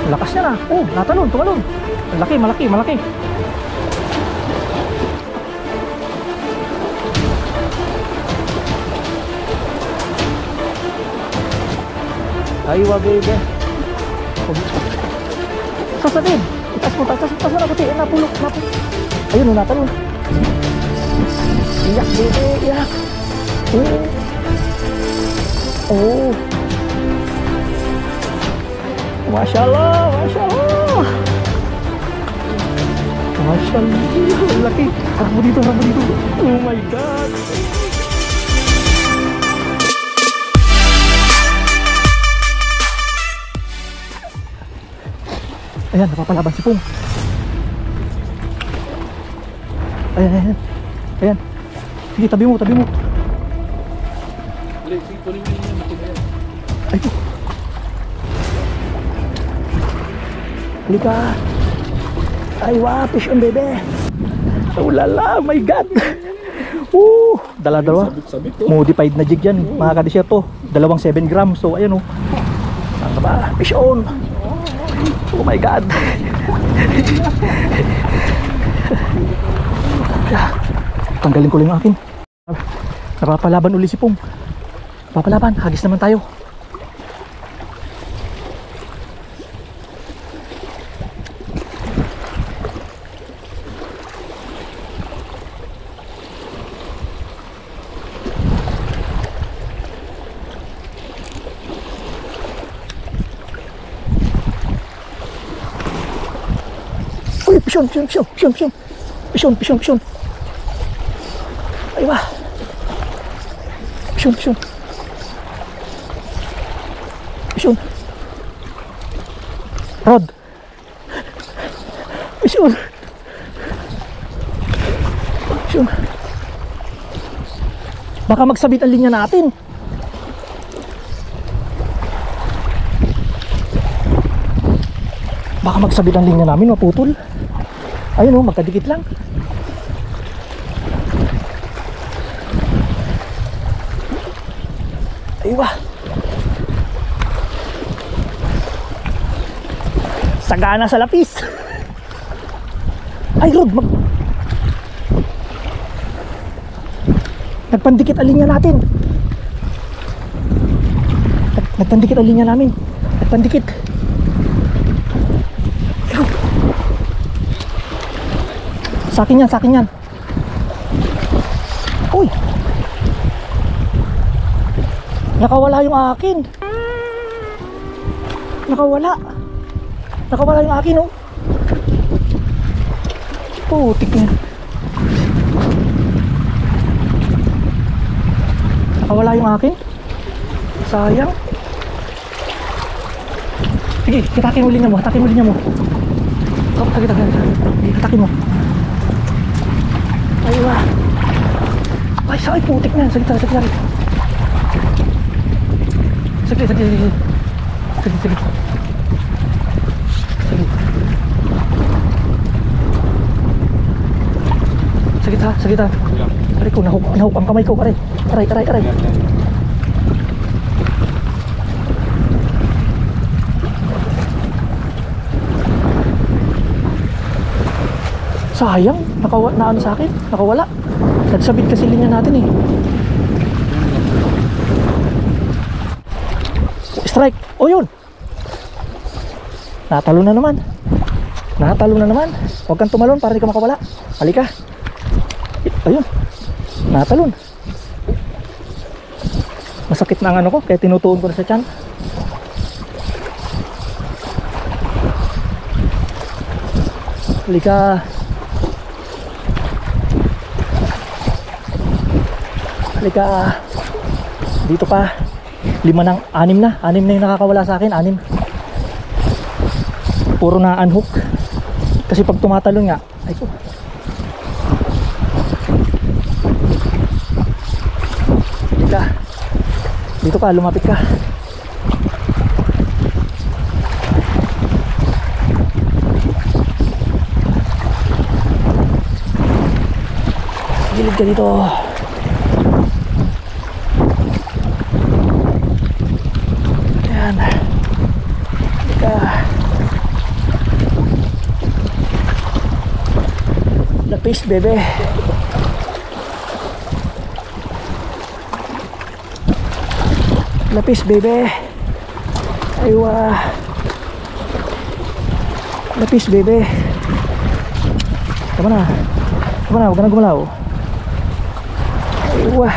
Lakas niya na. Oh, natalon, tumalon. Malaki, malaki, malaki. Aywa, baby. Sasadin. Itaas mo, taas mo na puti. Napulok, napulok. Ayun, natalon. Iyak, baby, iyak. Oh. Oh. Masya Allah, Masya Allah. Masya Allah, laki. Harap dito, harap dito. Oh my God. Ayan, napapalaban si Pung. Ayan, ayan. Ayan. Sige, tabi mo, tabi mo. Ay po. Halika. Ay, wow, fish on, baby. Oh lala, my God. Dala-dalawa. Modified na jig yan, mga kadisyato. Dalawang 7 grams. So, ayan o. Saan ba? Fish on. Oh my God. Tanggalin ko lang yung akin. Napapalaban uli si Pung. Napapalaban, hagis naman tayo. Uy, pisyon, pisyon, pisyon, pisyon, pisyon. Pisyon, pisyon, pisyon. Ay ba? Pisyon, pisyon. Pisyon. Rod. Pisyon. Pisyon. Baka magsabit ang linya natin. Baka magsabit ang linya namin, maputol. Ayun o, magkadikit lang. Aywa. Sagana sa lapis. Ay, Rod, nagpandikit ang linya natin. Nagpandikit ang linya namin. Nagpandikit. Sa akin yan, sa akin yan. Uy! Nakawala yung akin. Nakawala. Nakawala yung akin, oh. Putik yan. Nakawala yung akin. Sayang. Sige, hitakin mo linya mo. Hitakin mo linya mo. Hitakin mo. Aywa. Ay, sakay, putik na yan. Saglit, saglit, saglit. Saglit, saglit, saglit. Saglit, saglit. Saglit. Saglit ha, saglit ha. Aray ko, nahuk ang kamay ko. Aray, aray, aray, aray. Sayang, na ano sa akin, nakawala. Nagsabit kasi linya natin eh. Strike. O yun. Natalo na naman. Natalo na naman. Huwag kang tumalon para di ka makawala. Halika. Ayun. Natalon. Masakit na ang ano ko, kaya tinutuon ko na sa tiyan. Halika. Halika. Dito pa. 5 ng 6 na. 6 na yung nakakawala sa akin. 6. Puro na unhook. Kasi pag tumatalon nga, ay ko. Halika. Dito ka, lumapit ka. Gilid ka dito. Ayan. Halika. Lapis, bebe. Lapis, bebe. Aywa. Lapis, bebe. Tama na. Tama na, huwag ka na gumalaw. Aywa.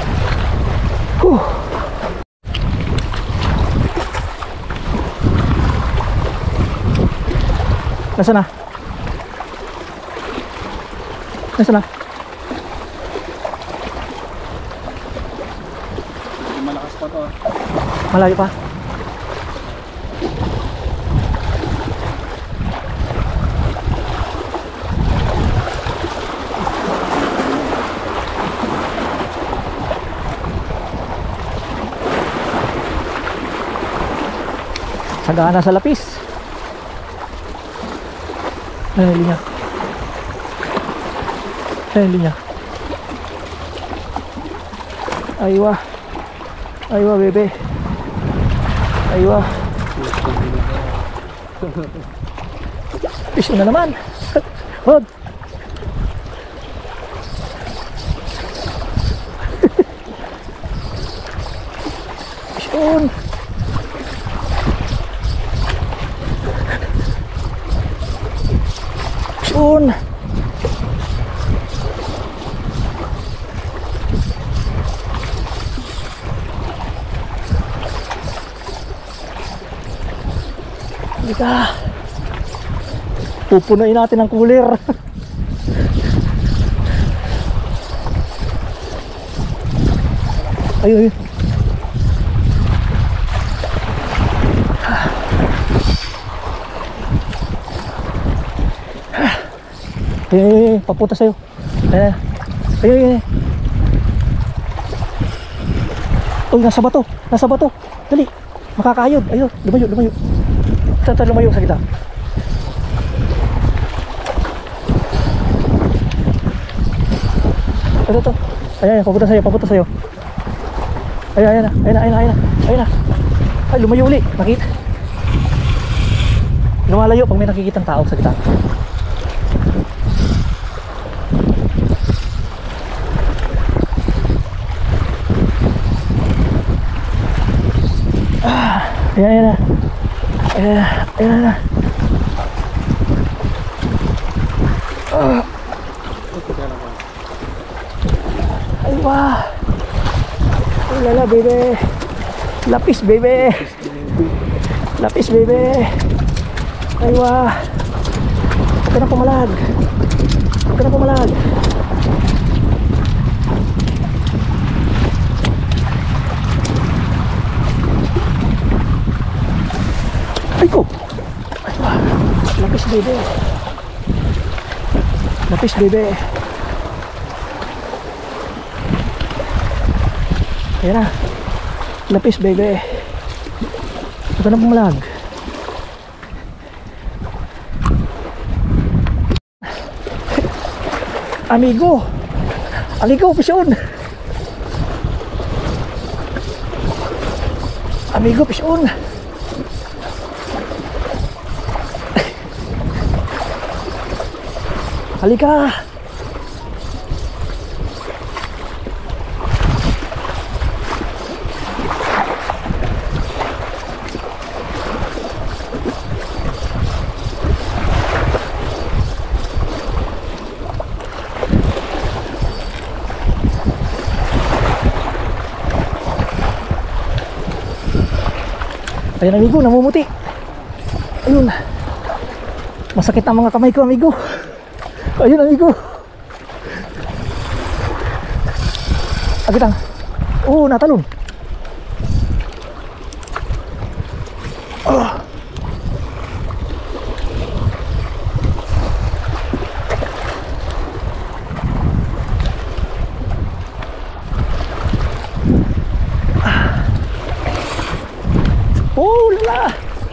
Nasaan na? Nasaan na? Malakas pa to. Malayo pa? Sagana sa lapis. Ayan yung linya. Ayan yung linya. Aywa. Aywa, bebe. Aywa. Fish na naman. Hod. Fish on. Fish on. Halika. Pupunuin natin ang cooler. Ayun, ayun. Ayun, papunta sa'yo. Ayun, ayun, ayun. Uy, nasa bato. Nasa bato. Dali. Makakayod. Ayun, lumayo, lumayo. Lumayo sa kita. Ito. Ayan, papunta sa'yo, papunta sa'yo. Ayan, ayan na, ayan na, ayan na, ayan na, ayan na. Ay, lumayo uli. Nakita. Lumalayo pag may nakikitang tao sa kita. Ayan, ayan na. Ayan, ayan na. Ay, wah. Ay, lala, bebe. Lapis, bebe. Lapis, bebe. Ay, wah. Huwag ka na pumalag. Huwag ka na pumalag. Ay ko! Ay ba? Lapis, bebe. Lapis, bebe. Ayan na. Lapis, bebe. Huwag ka na pumalag. Amigo! Amigo, pisyon! Amigo, pisyon! Halika! Ayan, amigo, namumuti. Ayun. Masakit ang mga kamay ko, amigo. Ayun, amigo. Agitang. Oh, natalon. Oh. Oh, lala.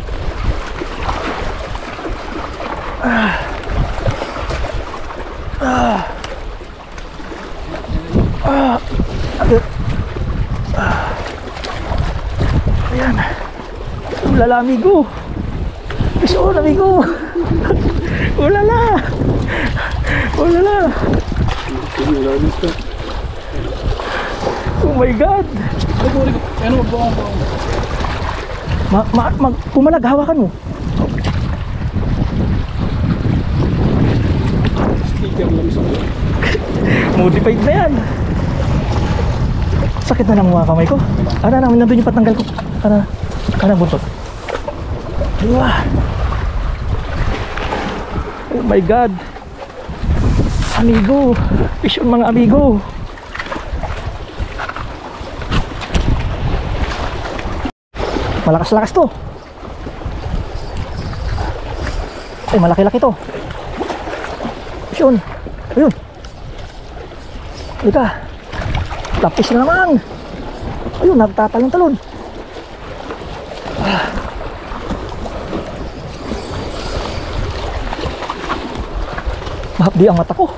Ayan. Ulala, amigo. Pisyon, amigo. Ulala. Wala na. Oh my God. Ano buong Pumalag, hawakan mo. sticker lang sa Modified na yan. Sakit na lang mga kamay ko. Ano na, nandun yung patanggal ko. Ano buntot. Diba? Oh my God. Amigo. Fish on mga amigo. Malakas-lakas to. Ay, malaki-laki to. Fish on. Ayun. Ika. Lapis na naman. Ayun, nagtatalon-talon. Mahapdi ang mata ko.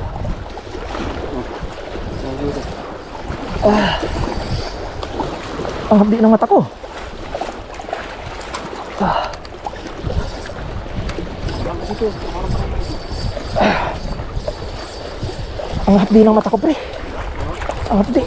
Ang hapdi ng mata ko. Ang hapdi ng mata ko, pre. Ang hapdi.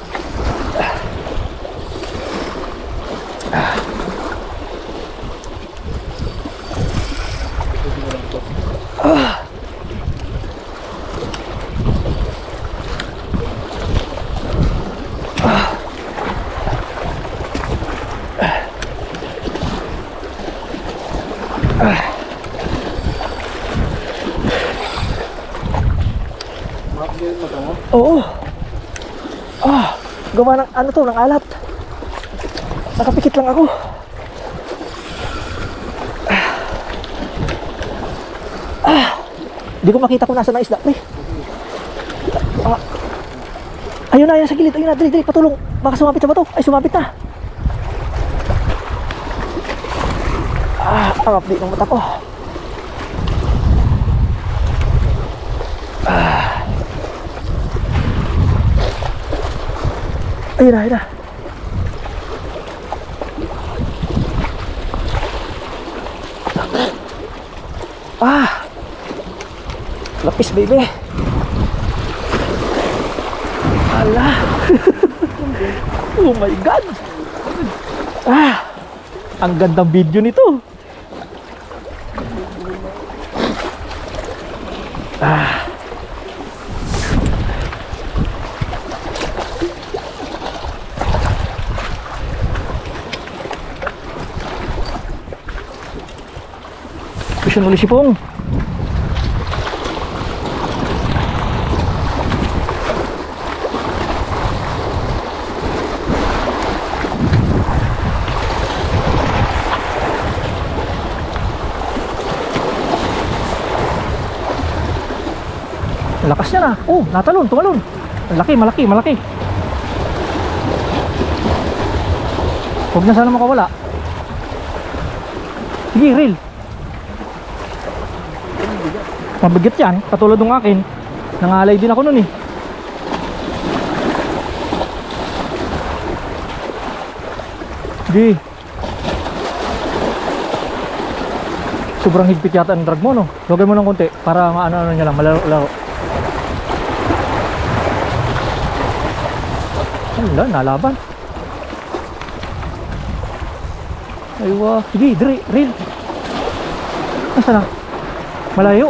Oo. Gawa ng ano to, ng alat. Nakapikit lang ako. Hindi ko makita kung nasa na isda, pre. Ayun na, ayun sa gilid. Ayun na, dali, patulong. Baka sumapit sa bato. Ay, sumapit na. Ang hapdi ng mata ko. Ayun na, ayun na. Lapis, baby. Ala. Oh my God. Ang gandang video nito. Push ulit si Pong. Lakas niya na. Oh, natalon, tumalon. Malaki. Huwag na sana makawala. Sige, reel. Mabigat yan, katulad ng akin. Nangalay din ako nun eh. Di. Sobrang higpit yata ang drag mo, no? Lagay mo ng konti para maano niya lang, malaro-laro. Wala, nalaban. Aywa, sige, reel. Nasaan na? Malayo.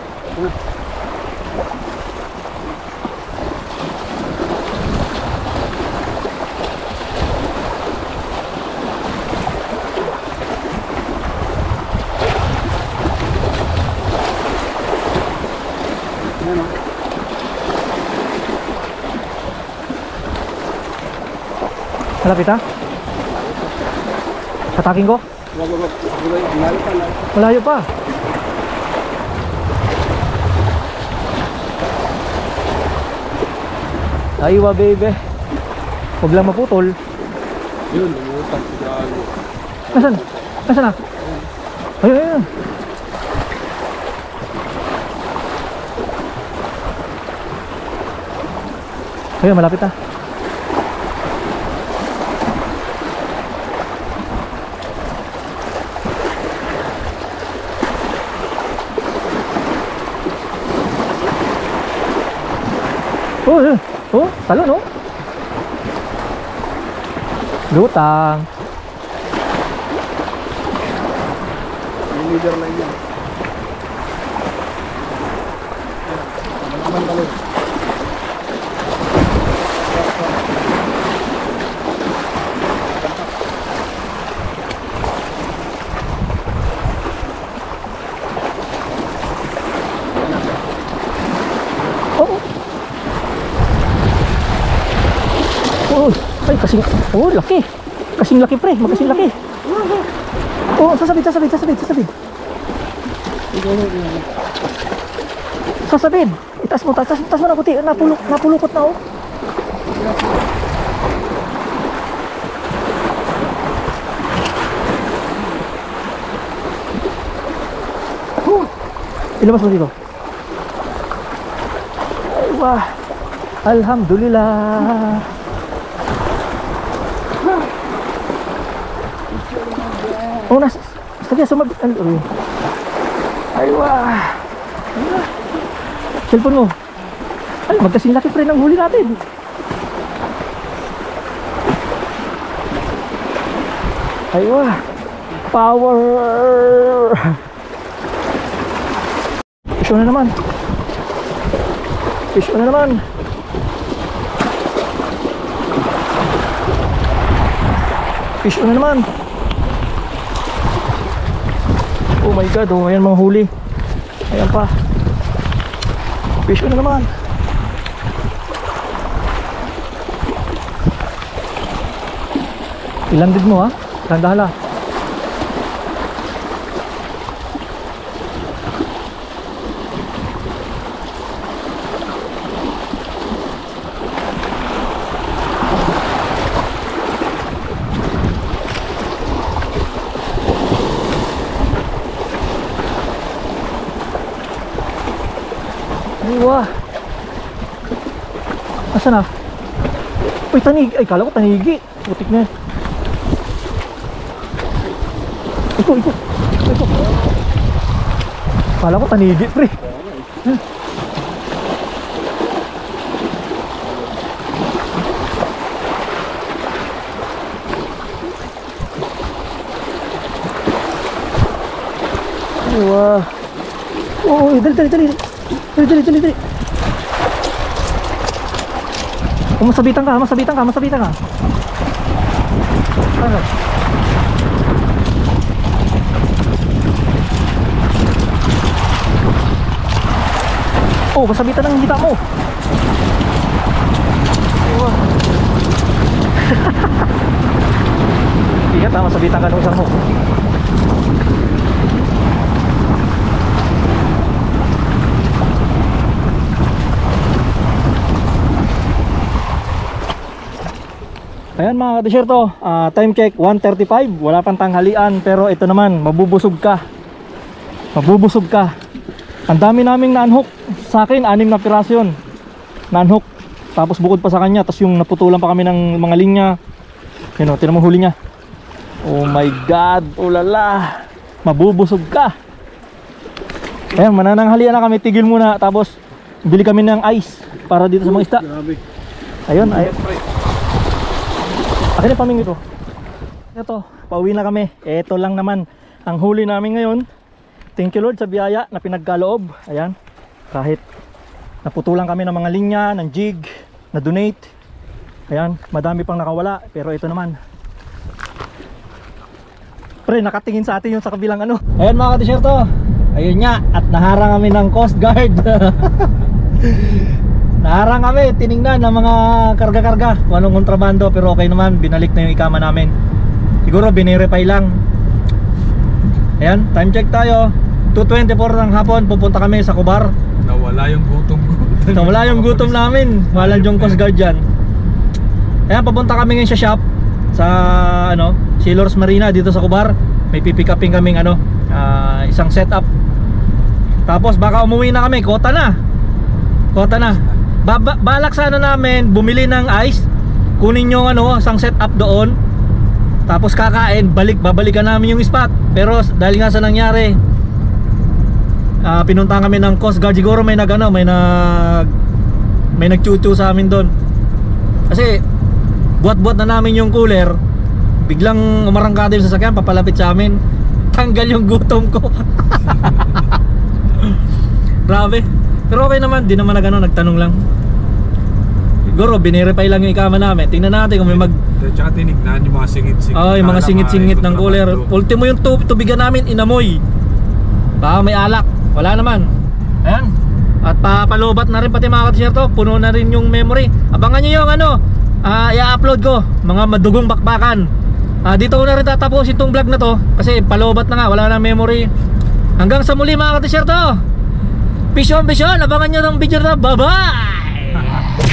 Malapit ha? Patakin ko? Malayo pa. Aywa, baby. Huwag lang maputol. yun, lumutang sigalo. Nasaan na? Ayun. Ayun, malapit na. Oh, oh, talon oh. Lutang. May leader lang yan. Naman talon. Oh. Oh, ay kasing oh, laki. Kasing laki pre, magkasing laki. Oh, sasabit. Sasabit. Itaas mo na puti. Napulukot na oh. Ilabas mo dito. Ay, wah. Alhamdulillah. Oh, sige, sumabit. Ay, wah. Cellphone mo. Ay, magkasing laki pre ng huli natin. Ay, wah. Power. Fish on na naman. Fish on na naman. Fish on na naman. Oh my god, oh, ayan mga huli. Ayan pa. Fish on na naman. Ilandid mo ha. Dahan-dahan. Wah. Asa na? Uy, tanig. Ay, kala ko tanigi. Putik na. Ito. Kala ko tanigi, pre. Wah. Oh, dali. Dali. Oh, masabitan ka. Ano? Oh, masabitan ng hita mo. Wow. Ingat ha, masabitan ka ng isang mo. Ayan mga ka-desierto, time check 1:35, wala pang tanghalian, pero ito naman, mabubusog ka. Ang dami naming na-unhook. Sa akin, 6 na piraso yun na-unhook. Tapos bukod pa sa kanya, tapos yung naputulan pa kami ng mga linya. Yun o, tinan mo huli niya. Oh my god, ulala. Mabubusog ka. Ayan, manananghalian na kami, tigil muna. Tapos bili kami ng ice para dito sa mga isda. Ayun. Akin yung paming ito. Ito, pauwi na kami. Ito lang naman ang huli namin ngayon. Thank you Lord sa biyaya na pinagkaloob. Ayan, kahit naputulan kami ng mga linya, ng jig, na donate. Ayan, madami pang nakawala. Pero ito naman. Pre, nakatingin sa atin yung sa kabilang ano. Ayan mga ka-desierto. Ayun nga, at naharang kami ng Coast Guard. Naharang kami, tiningnan ng mga karga-karga kung anong kontrabando, pero okay naman, binalik na yung ikama namin. Siguro binirepay lang. Ayan, time check tayo. 2:24 ng hapon, pupunta kami sa Kubar. Nawala yung gutom namin. Walang yung Coast Guard dyan. Ayan, papunta kami ngayon sa shop sa Sailors Marina dito sa Kubar. May pipick upin kaming isang setup. Tapos baka umuwi na kami, kota na. Balak sana namin bumili ng ice, kunin yung isang setup doon, tapos kakain, babalikan namin yung spot. Pero dahil nga sa nangyari, pinuntahan kami ng Coast Guard. Siguro may may nagchuchu sa amin doon. Kasi buat-buat na namin yung cooler, biglang umarangkada yung sasakyan, papalapit sa amin. Tanggal yung gutom ko. Grabe. Pero okay naman, di naman na gano'n, nagtanong lang. Siguro binirepay lang yung ikama namin. Tingnan natin kung may mag... Tsaka tinignan yung mga singit-singit. Yung mga singit-singit ng cooler. Ultimo yung tubigan namin, inamoy. Baka may alak. Wala naman. Ayan. At papalobat na rin pati mga katisyerto. Puno na rin yung memory. Abangan nyo yung i-upload ko. Mga madugong bakbakan. Dito ko na rin tatapusin tong vlog na to. Kasi palobat na nga, wala na memory. Hanggang sa muli mga katisyerto. Vision. Abangan nyo ng video na. Bye bye.